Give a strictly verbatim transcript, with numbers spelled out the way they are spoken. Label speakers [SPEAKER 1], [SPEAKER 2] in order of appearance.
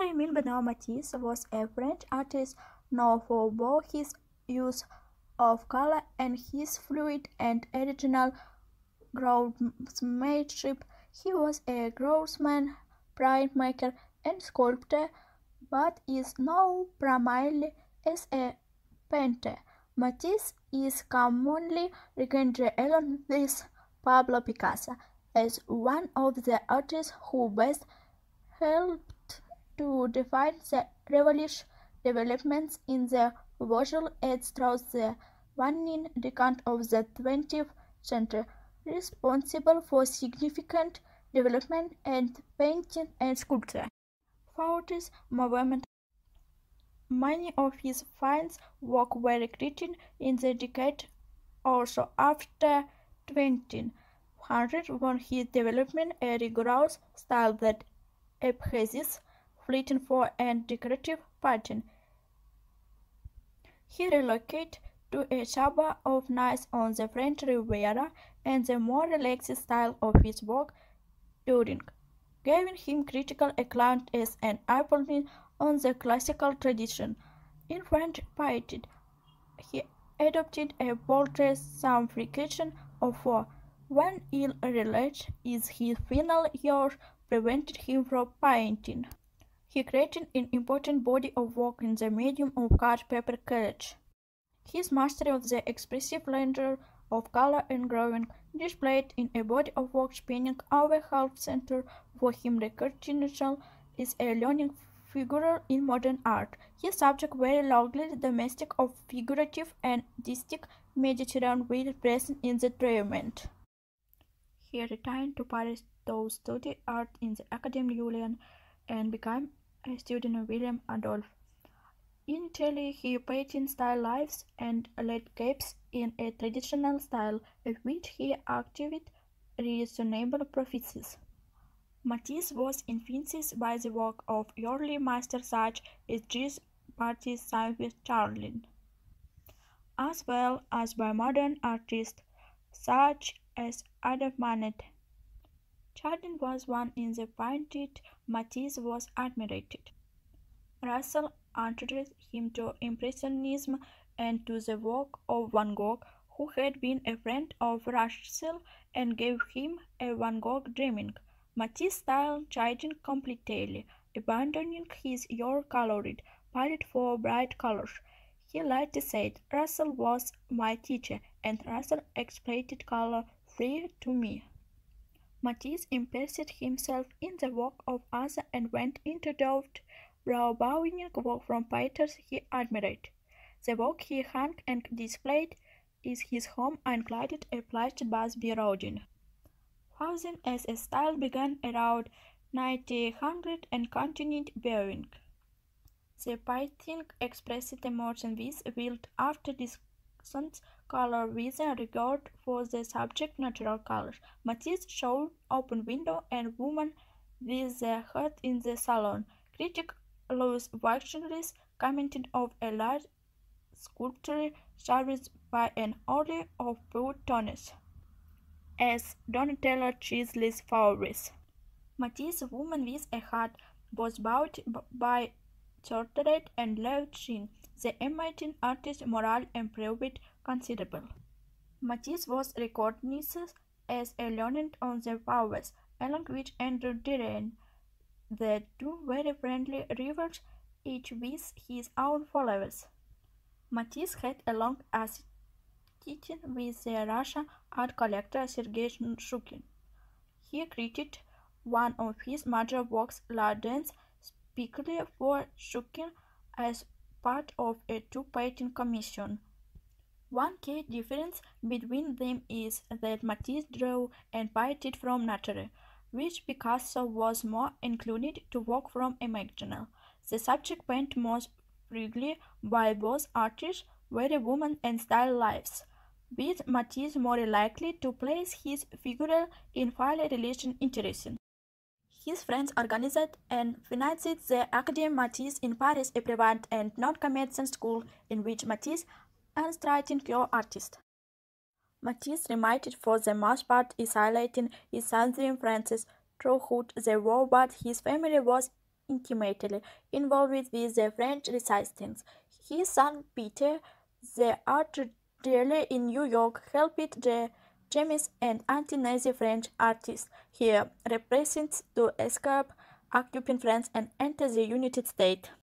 [SPEAKER 1] Émile Benoit Matisse was a French artist known for both his use of color and his fluid and original craftsmanship. He was a craftsman, printmaker, and sculptor, but is known primarily as a painter. Matisse is commonly regarded along with Pablo Picasso as one of the artists who best helped to define the revolutionary developments in the visual arts throughout the waning decade of the twentieth century, responsible for significant development in painting and sculpture. Throughout movement, many of his fine work were created in the decade or so after twenty hundred, when he developed a rigorous style that emphasizes fleeting form and decorative pattern. He relocated to a suburb of Nice on the French Riviera, and the more relaxed style of his work during, giving him critical acclaim as an opponent on the classical tradition. In French painting, he adopted a bolder simplification of form. One ill-relate is his final years prevented him from painting. He created an important body of work in the medium of cut paper collage. His mastery of the expressive language of color and drawing, displayed in a body of work spanning over half-century, for him recognition is a leading figure in modern art. His subject very largely domestic of figurative and distinct Mediterranean with present in the treatment. He returned to Paris to study art in the Académie Julian and became a student of William Adolphe. In Italy, he painted still lifes and landscapes in a traditional style, of which he achieved reasonable proficiency. Matisse was influenced by the work of early masters such as Jean-Baptiste Chavannes, as well as by modern artists such as Adam Manet. Chardin was one in the painted Matisse was admired. Russell introduced him to Impressionism and to the work of Van Gogh, who had been a friend of Russell and gave him a Van Gogh dreaming. Matisse's style changed completely, abandoning his your colored palette for bright colors. He later said, "Russell was my teacher, and Russell explained color free to me." Matisse immersed himself in the work of others and went into depth brow-bowing work from painters he admired. The work he hung and displayed is his home and included a plastic Busby Rodin. Housing as a style began around nineteen hundred and continued varying. The painting expressed emotion with wild after distant color with a regard for the subject natural colors. Matisse showed open window and woman with the heart in the salon. Critic Louis Wachsler commented of a large sculpture serviced by an order of pure tones, as Donatello Chisley's favorites. Matisse's woman with a heart was bought by Torteret and Leuchin. The amateur artist morale improved considerable. Matisse was recognized as a learned on the powers, along with Andrew Derain. The two very friendly rivals, each with his own followers. Matisse had a long association with the Russian art collector Sergei Shukin. He created one of his major works, La Danse, specifically for Shukin as part of a two-painting commission. One key difference between them is that Matisse drew and painted from nature, which Picasso was more inclined to work from imagination. The subject painted most freely by both artists were women and still lives, with Matisse more likely to place his figure in family relation interesting. His friends organized and financed the Académie Matisse in Paris, a private and non-commercial school in which Matisse and striking young artists. Matisse remained for the most part isolated in southern France throughout the war, but his family was intimately involved with the French Resistance. His son Peter, the art dealer in New York, helped the James and anti-Nazi French artists he represents to escape occupying France and enter the United States.